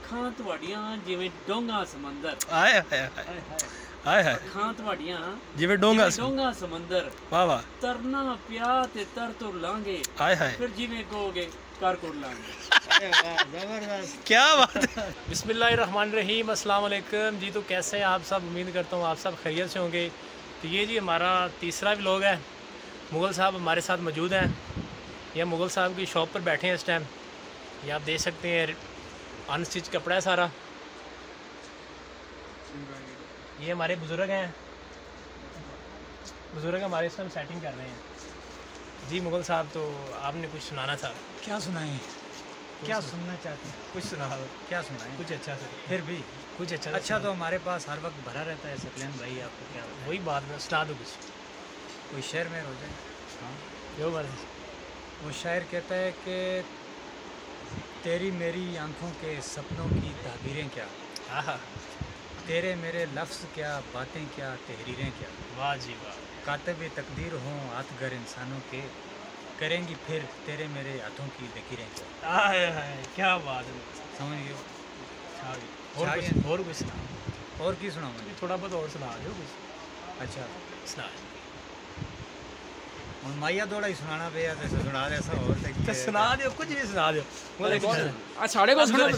ਅੱਖਾਂ ਤੁਹਾਡੀਆਂ ਜਿਵੇਂ ਡੋਂਗਾ ਸਮੁੰਦਰ ਆਏ ਹਾਏ ਹਾਏ ਹਾਏ ਹਾਏ ਅੱਖਾਂ ਤੁਹਾਡੀਆਂ ਜਿਵੇਂ ਡੋਂਗਾ ਸਮੁੰਦਰ ਵਾਹ ਵਾਹ ਤਰਨਾ ਪਿਆ ਤੇ ਤਰ ਤੁਰ ਲਾਂਗੇ ਆਏ ਹਾਏ फिर जिमें कहोगे कर कुर लांगे। जबरदस्त क्या बात है। बिस्मिल्लाहिर्रहमानिर्रहीम अस्सलाम वालेकुम जी। तो कैसे हैं आप सब? उम्मीद करता हूँ आप सब खैरियत से होंगे। तो ये जी हमारा तीसरा व्लॉग है। मुग़ल साहब हमारे साथ मौजूद हैं। ये मुग़ल साहब की शॉप पर बैठे हैं इस टाइम। ये आप देख सकते हैं अनस्टिच कपड़ा है सारा। ये हमारे बुज़ुर्ग हैं, बुज़ुर्ग हमारे इस टाइम सेटिंग कर रहे हैं जी। मुग़ल साहब तो आपने कुछ सुनाना था। क्या सुनाएं? क्या सुनना चाहते हैं? कुछ सुना दो। क्या सुनाएं? कुछ अच्छा से फिर भी कुछ अच्छा तो हमारे पास हर वक्त भरा रहता है सकलैन भाई। आपको क्या वही बात में सुना दो कुछ। कोई शेर में हो जाए। हाँ, जो मर्ज़ी। वो शायर कहता है कि तेरी मेरी आंखों के सपनों की ताबीरें क्या, हाँ, तेरे मेरे लफ्ज़ क्या, बातें क्या, तहरीरें क्या, वाह जी वाह। कातिब तकदीर हों हाथगर इंसानों के, करेंगी फिर तेरे मेरे हाथों की लकीरें क्या। हाय हाय क्या बात है। समझ गए? और कुछ सुना। और की सुना मुझे? थोड़ा बहुत और सुना दो कुछ। अच्छा सुना और माइया दौड़ा ही सुनाना पे यार, ऐसा सुना दे ऐसा और तो सुना दो, कुछ भी सुना दो। साढ़े को सुनो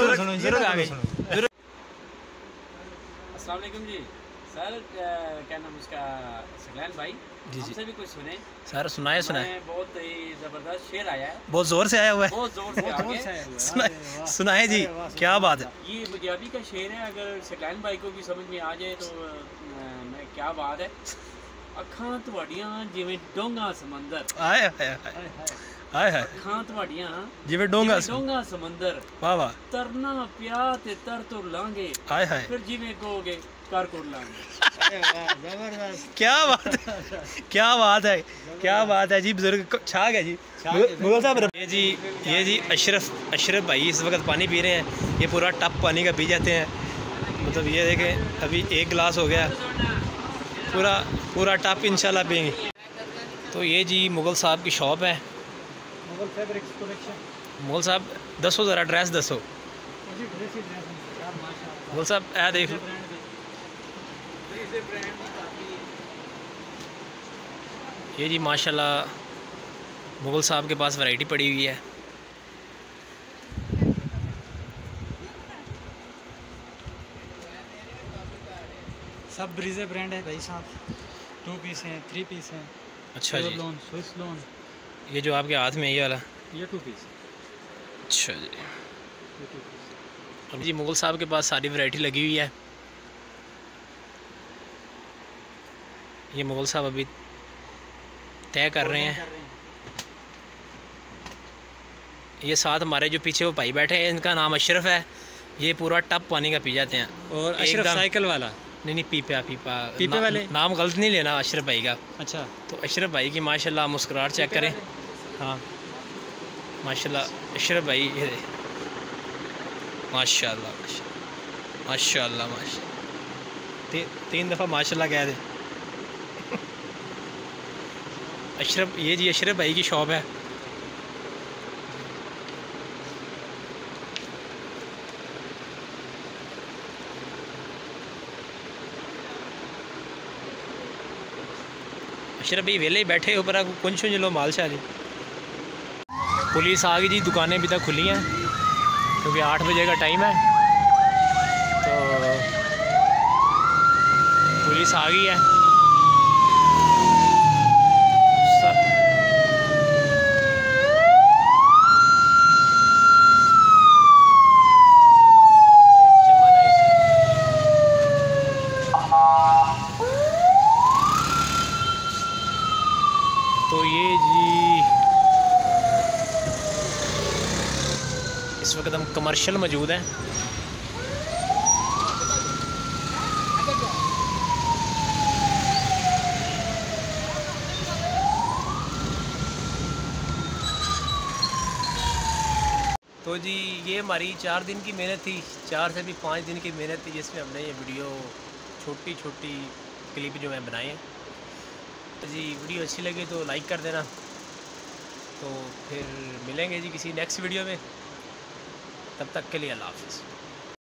अस्सलाम वालेकुम जी। सर क्या नाम उसका सकलैन भाई जी। हमसे भी कुछ सुने सर सुनाए बहुत ही ज़बरदस्त शेर आया है। बहुत जोर से आया हुआ है। बहुत ज़ोर से सुनाए जी क्या बात है। ये पंजाबी का शेर है। अगर सकलैन भाई को भी समझ में आ जाए तो मैं क्या बात है। ਅੱਖਾਂ ਤੁਹਾਡੀਆਂ ਜਿਵੇਂ ਡੋਂਗਾ ਸਮੁੰਦਰ ਆਏ ਹਾਏ ਹਾਏ ਹਾਏ ਹਾਏ ਅੱਖਾਂ ਤੁਹਾਡੀਆਂ ਜਿਵੇਂ ਡੋਂਗਾ ਸਮੁੰਦਰ ਵਾਹ ਵਾਹ ਤਰਨਾ ਪਿਆ ਤੇ ਤਰ ਤੁਰ ਲਾਂਗੇ ਆਏ ਹਾਏ ਫਿਰ ਜਿਵੇਂ ਕਹੋਗੇ कर कुर लांगे। जबरदस्त क्या बात है, क्या बात है, क्या बात है जी। बुजुर्ग छा गया जी मुग़ल साहब। ये जी अशरफ भाई इस वक्त पानी पी रहे हैं। ये पूरा टप पानी का पी जाते हैं। मतलब ये देखें अभी एक गिलास हो गया, पूरा टप इंशाल्लाह पियेंगे। तो ये जी मुग़ल साहब की शॉप है। मुग़ल साहब दसो ज़रा ड्रेस दसो। मुग़ल साहब ऐ देख लो। ये जी माशाल्लाह मुग़ल साहब के पास वैरायटी पड़ी हुई है। सब ब्रीजे ब्रांड है भाई साहब। 2 पीस हैं, 3 पीस हैं। अच्छा जी। Loan Swiss loan. ये जो आपके हाथ में ये वाला, ये 2 पीस। अच्छा जी। अब जी मुग़ल साहब के पास सारी वैरायटी लगी हुई है। ये मुग़ल साहब अभी तय कर रहे हैं। ये साथ हमारे जो पीछे वो भाई बैठे हैं, इनका नाम अशरफ है। ये पूरा टप पानी का पी जाते हैं। और अशरफ साइकिल वाला नहीं पीपे वाले नाम गलत नहीं लेना अशरफ भाई का। अच्छा तो अशरफ भाई की माशाल्लाह मुस्कुराहट चेक करें। हाँ माशाल्लाह अशरफ भाई ये माशाल्लाह माशाल्लाह माशाल्लाह 3 दफ़ा माशाल्लाह कह दे। अशरफ ये जी अशरफ भाई की शॉप है। अशरफ भाई वेले ही बैठे ऊपर कुछ लो माल शाली। पुलिस आ गई जी। दुकानें अभी तक खुली हैं क्योंकि 8 बजे का टाइम है। तो पुलिस आ गई है। तो ये जी इस वक्त हम कमर्शियल मौजूद हैं। तो जी ये हमारी 4 दिन की मेहनत थी, 4 से भी 5 दिन की मेहनत थी, जिसमें हमने ये वीडियो छोटी छोटी क्लिप जो है बनाए हैं। तो जी वीडियो अच्छी लगी तो लाइक कर देना। तो फिर मिलेंगे जी किसी नेक्स्ट वीडियो में। तब तक के लिए अल्लाह हाफ़िज़।